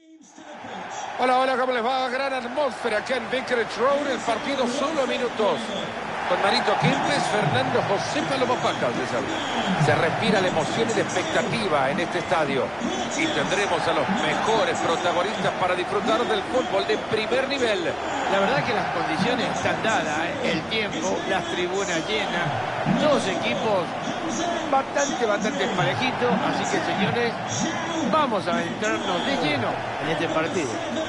Hola, hola, ¿cómo les va? Gran atmósfera acá en Vicarage Road, el partido solo minutos. Con Marito Kempes, Fernando José Paloma Pacas les habla. Se respira la emoción y la expectativa en este estadio. Y tendremos a los mejores protagonistas para disfrutar del fútbol de primer nivel. La verdad que las condiciones están dadas, ¿eh? El tiempo, las tribunas llenas, dos equipos bastante parejitos. Así que, señores, vamos a entrarnos de lleno en este partido.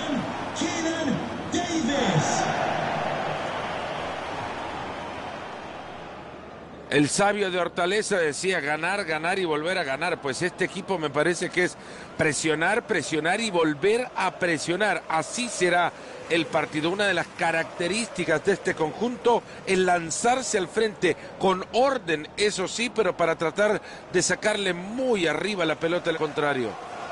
El sabio de Hortaleza decía ganar, ganar y volver a ganar. Pues este equipo me parece que es presionar, presionar y volver a presionar. Así será el partido. Una de las características de este conjunto es lanzarse al frente con orden, eso sí, pero para tratar de sacarle muy arriba la pelota al contrario.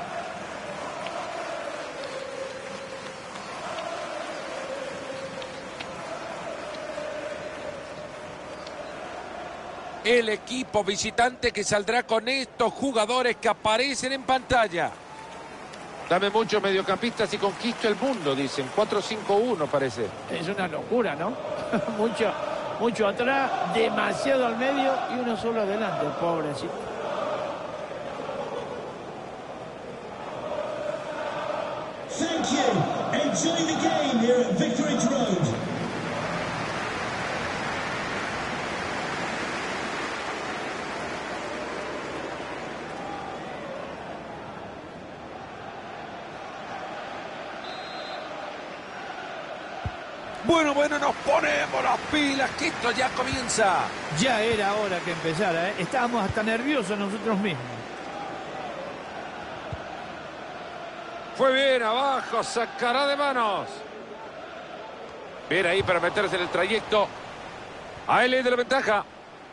El equipo visitante que saldrá con estos jugadores que aparecen en pantalla. Dame muchos mediocampistas y conquisto el mundo, dicen. 4-5-1 parece. Es una locura, ¿no? mucho atrás, demasiado al medio y uno solo adelante, pobrecito. Thank you. Enjoy the game here at Vicarage Road. Bueno, nos ponemos las pilas, que esto ya comienza. Ya era hora que empezara, ¿eh? Estábamos hasta nerviosos nosotros mismos. Fue bien abajo, sacará de manos. Bien ahí para meterse en el trayecto. Ahí le de la ventaja.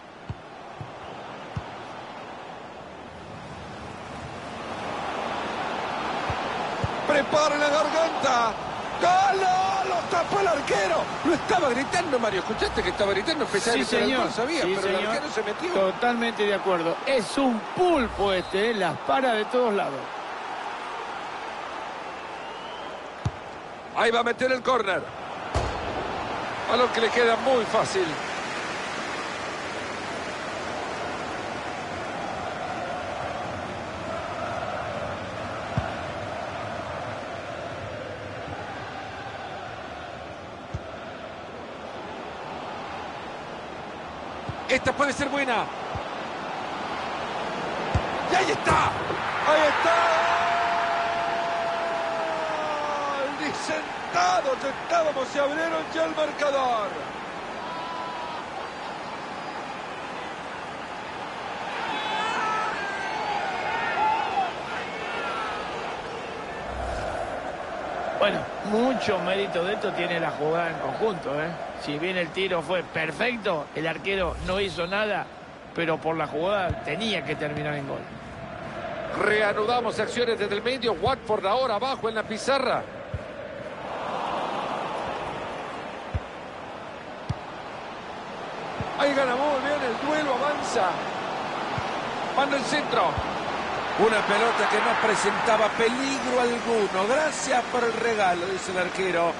Prepara la garganta. ¡Gol! ¡Lo tapó el arquero! Lo estaba gritando, Mario. ¿Escuchaste que estaba gritando? Empezaba Sí, a gritar el señor. gol, sabía, Sí, pero señor. el arquero se metió. Totalmente de acuerdo. Es un pulpo este, ¿eh? Las para de todos lados. Ahí va a meter el córner. Balón que le queda muy fácil. Esta puede ser buena. ¡Y ahí está! ¡Ahí está! Ni sentados estábamos, se abrieron ya el marcador. Bueno, mucho mérito de esto tiene la jugada en conjunto, ¿eh? Si bien el tiro fue perfecto, el arquero no hizo nada, pero por la jugada tenía que terminar en gol. Reanudamos acciones desde el medio. Watford ahora abajo en la pizarra. Ahí gana muy bien el duelo, avanza. Manda el centro. Una pelota que no presentaba peligro alguno. Gracias por el regalo, dice el arquero.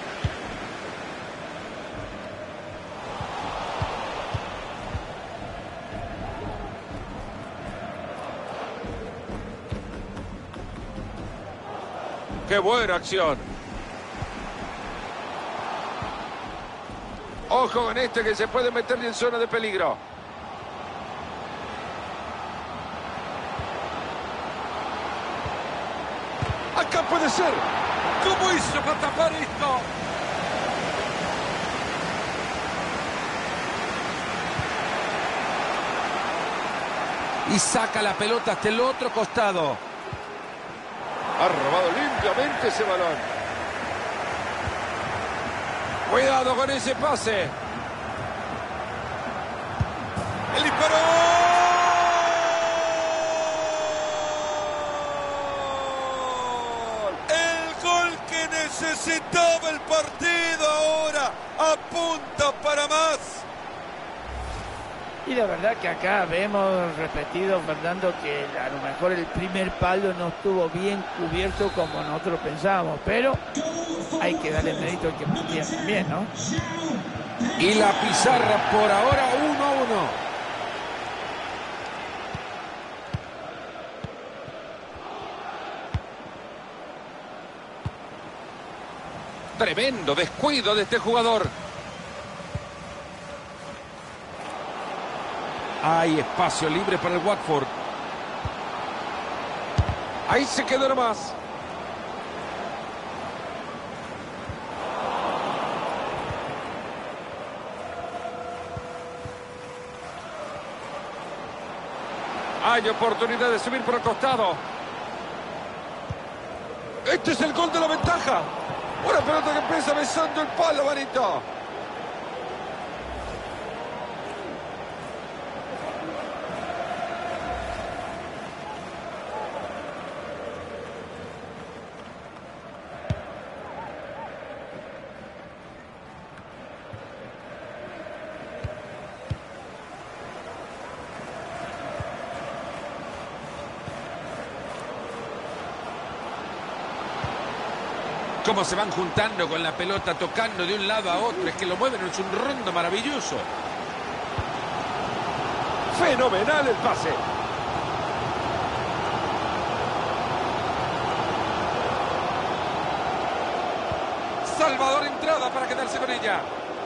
¡Qué buena acción! Ojo con este que se puede meter en zona de peligro. Acá puede ser. ¿Cómo hizo para tapar esto? Y saca la pelota hasta el otro costado. Ha robado limpiamente ese balón. Cuidado con ese pase. El disparo. El gol que necesitaba el partido ahora. Apunta para más. Y la verdad que acá vemos repetido, Fernando, que a lo mejor el primer palo no estuvo bien cubierto como nosotros pensábamos, pero hay que darle mérito al que patea también, ¿no? Y la pizarra por ahora 1-1. Tremendo descuido de este jugador. Hay espacio libre para el Watford. Ahí se quedó nomás. Hay oportunidad de subir por el costado. Este es el gol de la ventaja. Una pelota que empieza besando el palo, manito. Cómo se van juntando con la pelota, tocando de un lado a otro. Es que lo mueven, es un rondo maravilloso. Fenomenal el pase. Salvador entrada para quedarse con ella.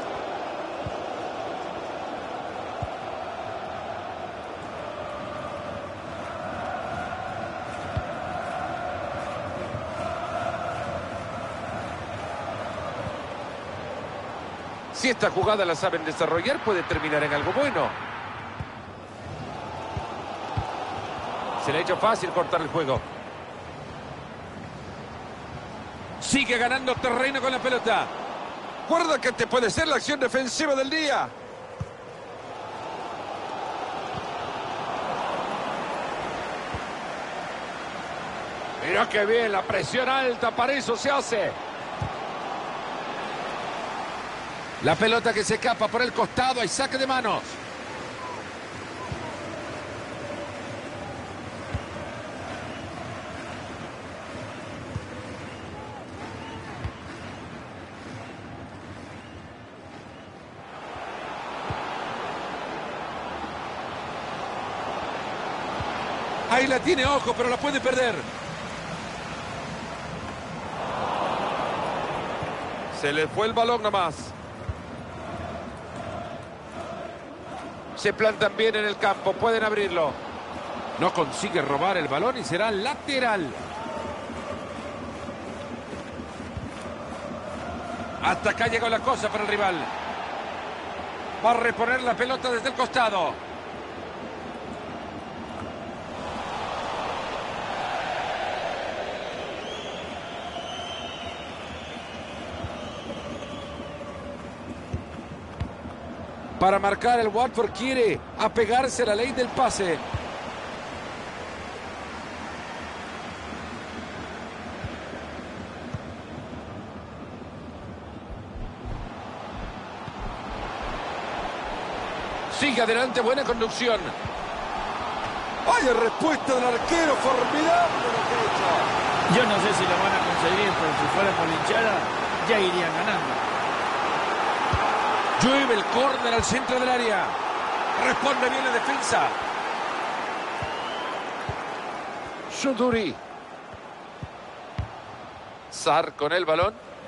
Si esta jugada la saben desarrollar, puede terminar en algo bueno. Se le ha hecho fácil cortar el juego. Sigue ganando terreno con la pelota. Guarda que este puede ser la acción defensiva del día. Mira qué bien, la presión alta, para eso se hace. La pelota que se escapa por el costado, hay saque de manos. Ahí la tiene, ojo, pero la puede perder. Se le fue el balón nomás. Se plantan bien en el campo, pueden abrirlo. No consigue robar el balón y será lateral. Hasta acá llegó la cosa para el rival. Va a reponer la pelota desde el costado. Para marcar, el Watford quiere apegarse a la ley del pase. Sigue adelante, buena conducción. ¡Vaya respuesta del arquero! ¡Formidable lo que ha hecho! Yo no sé si lo van a conseguir, pero si fuera por la hinchada, ya irían ganando. Llueve el córner al centro del área. Responde bien la defensa. Shuduri. Sar con el balón.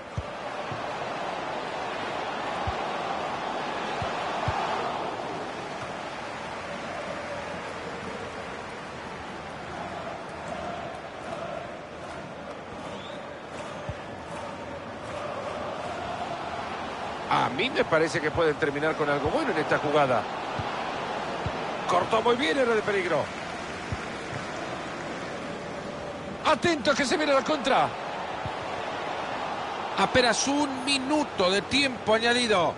A mí me parece que pueden terminar con algo bueno en esta jugada. Cortó muy bien, era de peligro. Atento que se viene la contra. Apenas un minuto de tiempo añadido.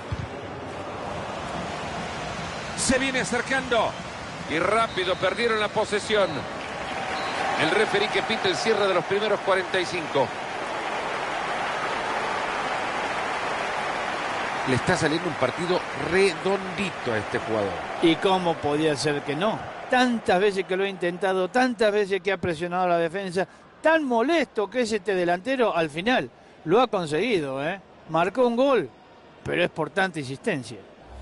Se viene acercando. Y rápido perdieron la posesión. El referí que pita el cierre de los primeros 45. Le está saliendo un partido redondito a este jugador. ¿Y cómo podía ser que no? Tantas veces que lo ha intentado, tantas veces que ha presionado a la defensa, tan molesto que es este delantero, al final lo ha conseguido, ¿eh? Marcó un gol, pero es por tanta insistencia.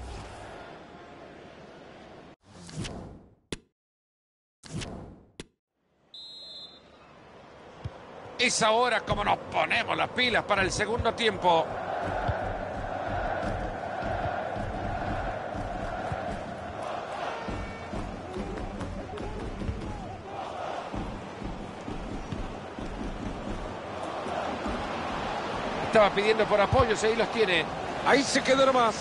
Es ahora como nos ponemos las pilas para el segundo tiempo. Estaba pidiendo por apoyos, ahí los tiene. Ahí se quedó nomás.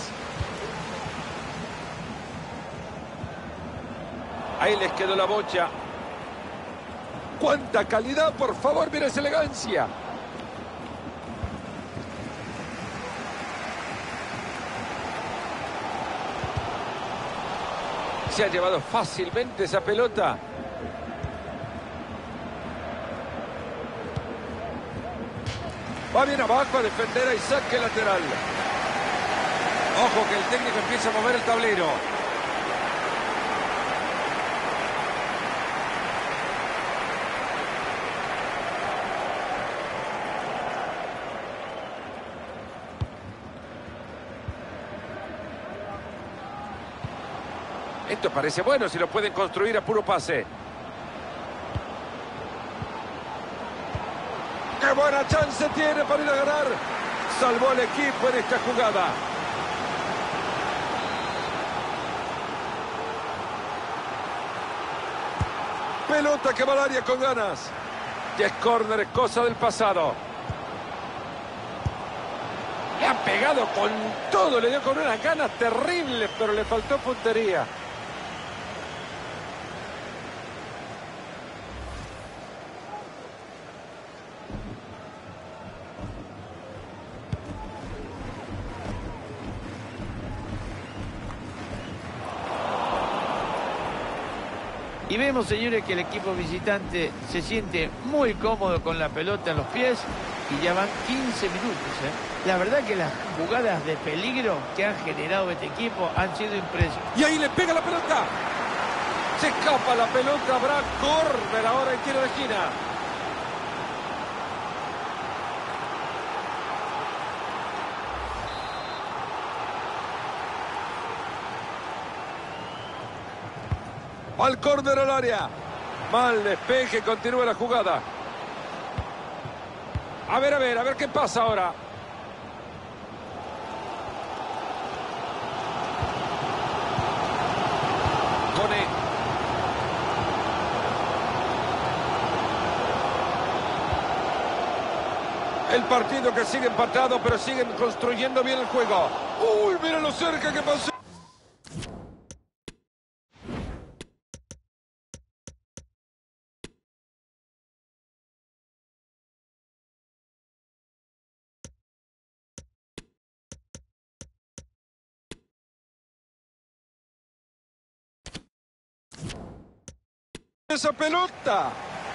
Ahí les quedó la bocha. ¡Cuánta calidad! Por favor, mira esa elegancia. Se ha llevado fácilmente esa pelota. Va bien abajo a defender a Isaac, lateral. Ojo que el técnico empieza a mover el tablero. Esto parece bueno si lo pueden construir a puro pase. ¡Qué buena chance tiene para ir a ganar! Salvó al equipo en esta jugada. Pelota que va al área con ganas. Ya es córner, es cosa del pasado. Le ha pegado con todo, le dio con unas ganas terribles, pero le faltó puntería. Y vemos, señores, que el equipo visitante se siente muy cómodo con la pelota en los pies y ya van 15 minutos, ¿eh? La verdad que las jugadas de peligro que han generado este equipo han sido impresionantes. Y ahí le pega la pelota. Se escapa la pelota, habrá córner ahora en tiro de esquina. Al córner al área. Mal despeje, continúa la jugada. A ver qué pasa ahora. Cone. El partido que sigue empatado, pero siguen construyendo bien el juego. Uy, mira lo cerca que pasó. Esa pelota.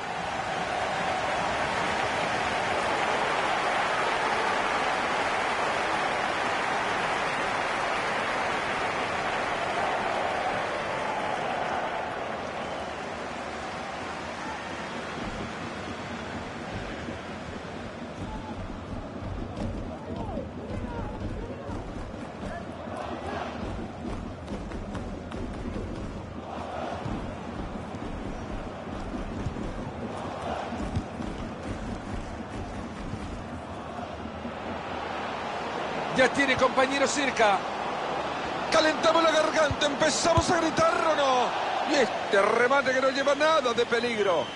Ya tiene compañero cerca. Calentamos la garganta, empezamos a gritar o no. Y este remate que no lleva nada de peligro.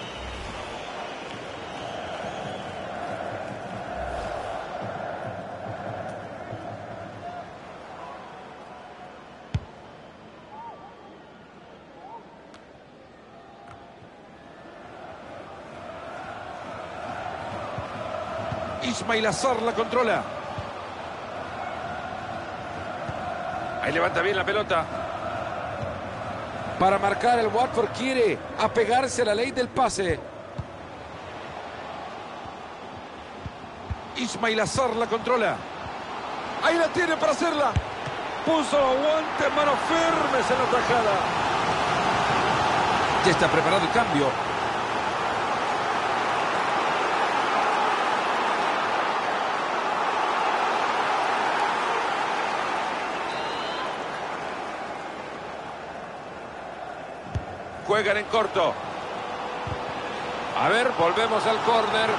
Ismail Azar la controla. Ahí levanta bien la pelota. Para marcar, el Watford quiere apegarse a la ley del pase. Ismail Azar la controla. Ahí la tiene para hacerla. Puso guantes, manos firmes en la tajada. Ya está preparado el cambio. Juegan en corto. A ver, volvemos al córner.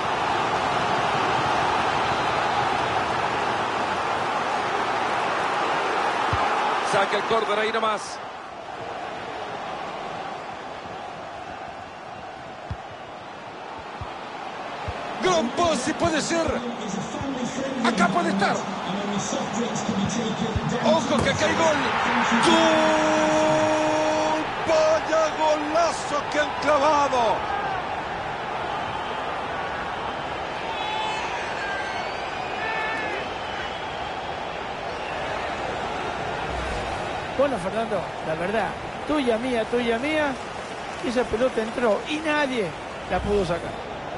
Saca el córner ahí nomás. Gran pase puede ser. Acá puede estar. Ojo que acá hay gol. ¡Gol! ¡Vaya golazo que han clavado! Bueno, Fernando, la verdad, tuya, mía, esa pelota entró y nadie la pudo sacar.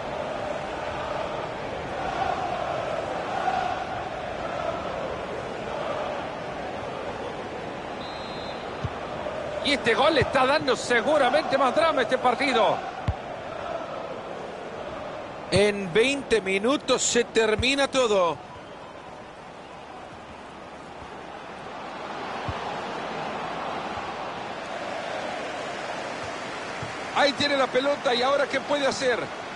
Y este gol le está dando seguramente más drama a este partido. En 20 minutos se termina todo. Ahí tiene la pelota y ahora ¿qué puede hacer?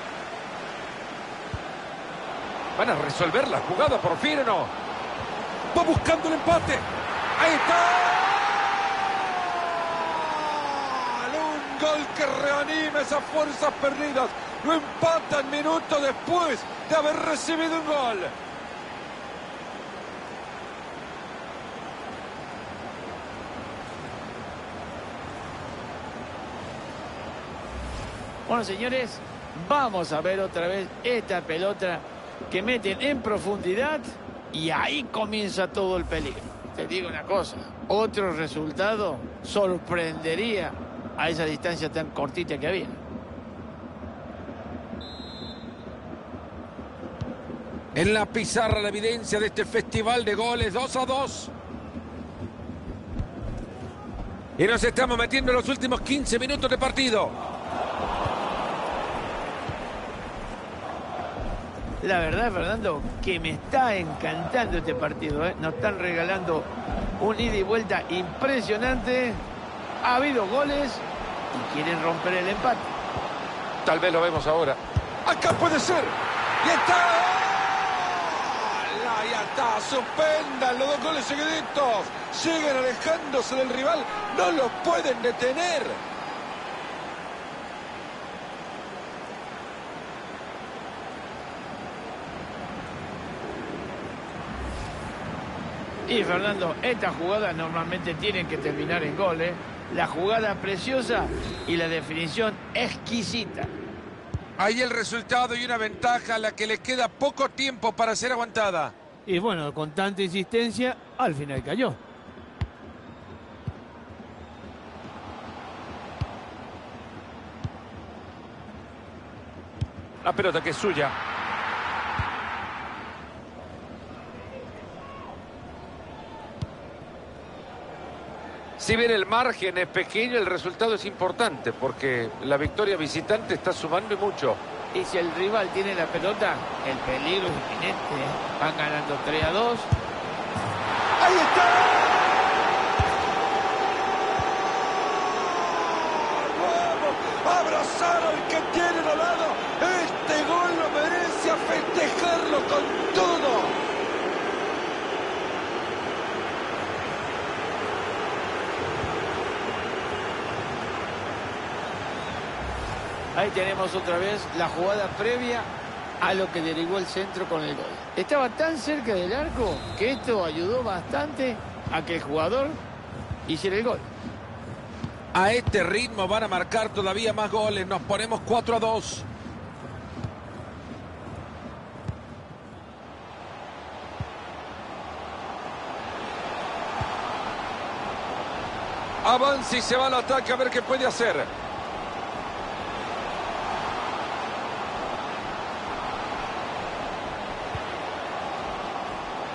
¿Van a resolver la jugada por fin o no? Va buscando el empate. Ahí está. Un gol que reanima esas fuerzas perdidas. Lo empatan minutos después de haber recibido un gol. Bueno, señores, vamos a ver otra vez esta pelota que meten en profundidad y ahí comienza todo el peligro. Te digo una cosa, otro resultado sorprendería a esa distancia tan cortita que había. En la pizarra la evidencia de este festival de goles, 2-2. Y nos estamos metiendo en los últimos 15 minutos de partido. La verdad, Fernando, que me está encantando este partido, ¿eh? Nos están regalando un ida y vuelta impresionante. Ha habido goles y quieren romper el empate. Tal vez lo vemos ahora. Acá puede ser. Y está. Ya está. Suspendan los dos goles seguiditos. Siguen alejándose del rival. No los pueden detener. Y Fernando, estas jugadas normalmente tienen que terminar en gol, ¿eh? La jugada preciosa y la definición exquisita. Ahí el resultado y una ventaja a la que le queda poco tiempo para ser aguantada. Y bueno, con tanta insistencia, al final cayó. La pelota que es suya. Si bien el margen es pequeño, el resultado es importante porque la victoria visitante está sumando y mucho. Y si el rival tiene la pelota, el peligro es inminente, ¿eh? Van ganando 3-2. ¡Ahí está! ¡Vamos! ¡Abrazar al que tienen al lado! ¡Este gol lo merece, a festejarlo con todo! Ahí tenemos otra vez la jugada previa a lo que derivó el centro con el gol. Estaba tan cerca del arco que esto ayudó bastante a que el jugador hiciera el gol. A este ritmo van a marcar todavía más goles. Nos ponemos 4-2. Avanza y se va al ataque a ver qué puede hacer.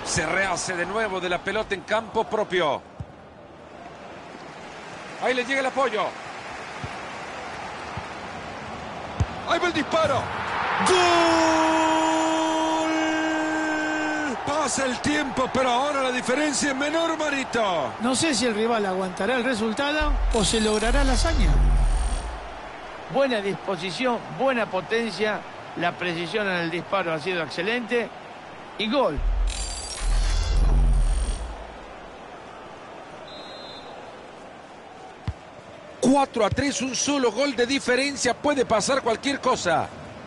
Se rehace de nuevo de la pelota en campo propio. Ahí le llega el apoyo. Ahí va el disparo. ¡Gol! Pasa el tiempo, pero ahora la diferencia es menor, Marito. No sé si el rival aguantará el resultado o se logrará la hazaña. Buena disposición, buena potencia. La precisión en el disparo ha sido excelente. Y gol. ...4-3, un solo gol de diferencia. Puede pasar cualquier cosa.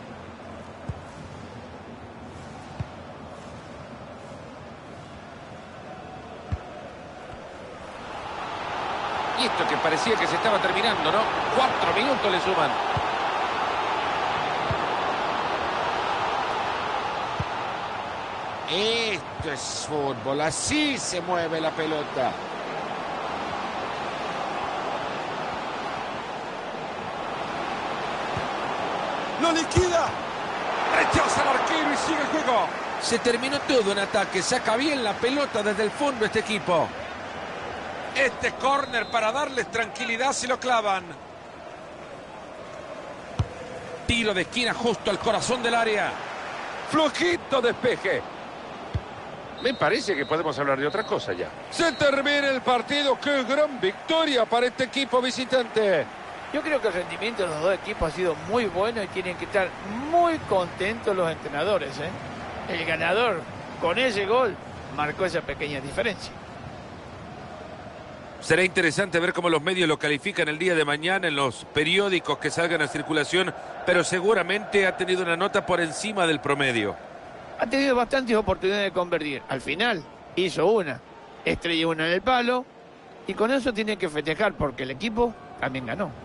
Y esto que parecía que se estaba terminando, ¿no? 4 minutos le suman. Esto es fútbol. Así se mueve la pelota. ¡Lo liquida! Rechaza al arquero y sigue el juego. Se terminó todo en ataque. Saca bien la pelota desde el fondo este equipo. Este córner para darles tranquilidad si lo clavan. Tiro de esquina justo al corazón del área. Flojito despeje. Me parece que podemos hablar de otra cosa ya. Se termina el partido. ¡Qué gran victoria para este equipo visitante! Yo creo que el rendimiento de los dos equipos ha sido muy bueno y tienen que estar muy contentos los entrenadores, ¿eh? El ganador con ese gol marcó esa pequeña diferencia. Será interesante ver cómo los medios lo califican el día de mañana en los periódicos que salgan a circulación, pero seguramente ha tenido una nota por encima del promedio. Ha tenido bastantes oportunidades de convertir. Al final hizo una, estrelló una en el palo y con eso tiene que festejar porque el equipo también ganó.